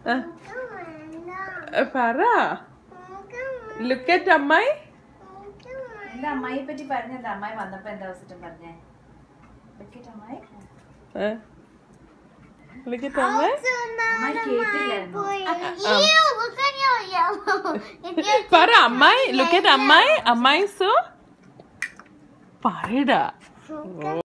പറ. Look at അമ്മായി. എന്താ അമ്മായി പറ്റി പറഞ്ഞത്? അമ്മായി വന്നപ്പോ എന്താ അവസ്ഥ പറഞ്ഞേ? Look at അമ്മായി. Look at അമ്മായി. അമ്മായി കേട്ടില്ലായിരുന്നു. പറ അമ്മായി. Look at അമ്മായി. അമ്മായി സോ പറയടാ.